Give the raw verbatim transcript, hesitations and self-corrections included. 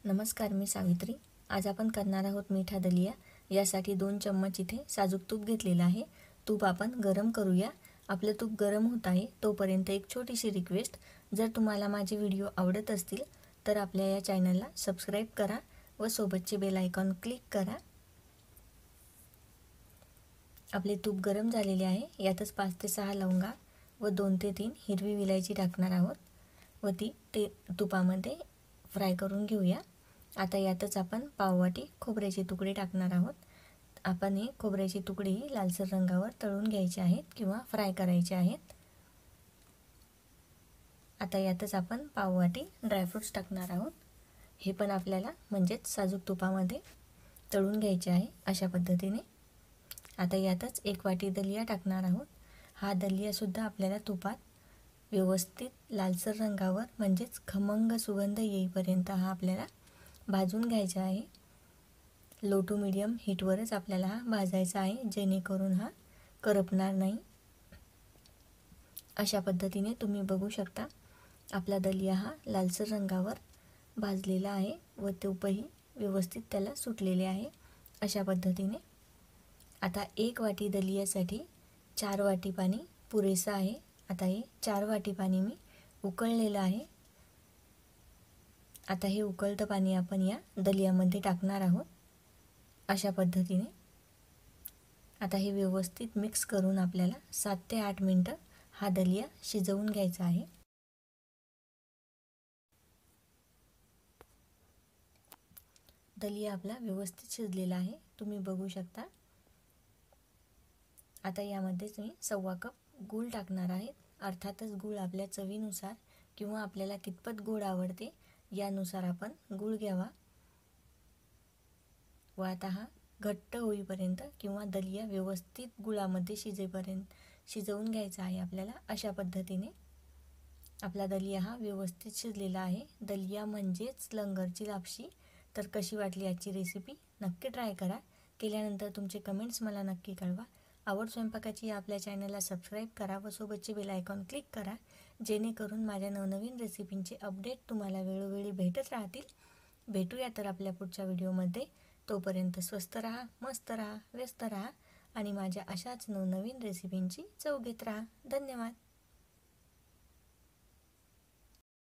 नमस्कार, मी सावित्री। आज आपण करणार आहोत मीठा दलिया। यासाठी दोन चम्मच इथे साजूक तूप घेतलेलं आहे। तूप आपण गरम करूया। आपलं तूप गरम होत आहे तोपर्यंत एक छोटीशी रिक्वेस्ट, जर तुम्हाला माझे व्हिडिओ आवडत असतील तर आपल्या या चॅनलला सबस्क्राइब करा व सोबतचे बेल आयकॉन क्लिक करा। आपले तूप गरम झालेले आहे। यातच पाच ते सहा लवंगा व दोन ते तीन हिरवी विलायची टाकणार आहोत व ती ते तुपामध्ये फ्राय करून घेऊया। आता यातच आपण पाववाटी खोबऱ्याचे तुकडे टाकणार आहोत। आपण हे खोबऱ्याचे तुकडे लालसर रंगावर तळून घ्यायचे आहेत किंवा फ्राय करायचे आहेत। आता यातच आपण पाववाटी ड्रायफ्रुट्स टाकणार आहोत। हे पण आपल्याला म्हणजेच साजूक तुपामध्ये तळून घ्यायचे आहे अशा पद्धतीने। आता यातच एक वाटी दलिया टाकणार आहोत। हा दलिया सुद्धा आपल्याला तुपात व्यवस्थित लालसर रंगावर म्हणजेच खमंग सुगंध येईपर्यंत हा आपल्याला भाजून घ्यायचा आहे। लो टू मीडियम हीटवरच आपल्याला हा भाजायचा आहे, जेणेकरून हा करपणार नाही। अशा पद्धतीने तुम्ही बघू शकता आपला दलिया हा लालसर रंगावर भाजलेला आहे व तूपही व्यवस्थित त्याला सुटलेले आहे अशा पद्धतीने। आता एक वाटी दलियासाठी चार वाटी पाणी पुरेसा आहे। आता हे चार वाटी पाणी मी उकळलेलं आहे। आता हे उकळतं पाणी आपण या दलियामध्ये टाकणार आहोत अशा पद्धतीने। आता हे व्यवस्थित मिक्स करून आपल्याला सात ते आठ मिनिटं हा दलिया शिजवून घ्यायचा आहे। दलिया आपला व्यवस्थित शिजलेला आहे, तुम्ही बघू शकता। आता यामध्येच मी सव्वा कप गूळ टाकणार आहे। अर्थातच गूळ आपल्या चवीनुसार किंवा आपल्याला कितपत गोड आवडते यानुसार आपण गूळ घ्यावा। व आता हा घट्ट होईपर्यंत किंवा दलिया व्यवस्थित गुळामध्ये शिजेपर्यंत शिजवून घ्यायचा आहे आपल्याला अशा पद्धतीने। आपला दलिया हा व्यवस्थित शिजलेला आहे। दलिया म्हणजेच लंगरची लापशी। तर कशी वाटली आजची रेसिपी नक्की ट्राय करा। केल्यानंतर तुमचे कमेंट्स मला नक्की कळवा। आवड स्वयंपाकाची आपल्या चॅनलला सबस्क्राइब करा व सोबतचे बेल आयकॉन क्लिक करा, जेणेकरून माझ्या नवनवीन रेसिपींचे अपडेट तुम्हाला वेळोवेळी भेटत राहतील। भेटूया तर आपल्या पुढच्या व्हिडिओमध्ये। तोपर्यंत स्वस्त राहा, मस्त राहा, व्यस्त राहा आणि माझ्या अशाच नवनवीन रेसिपींची चव घेत राहा। धन्यवाद।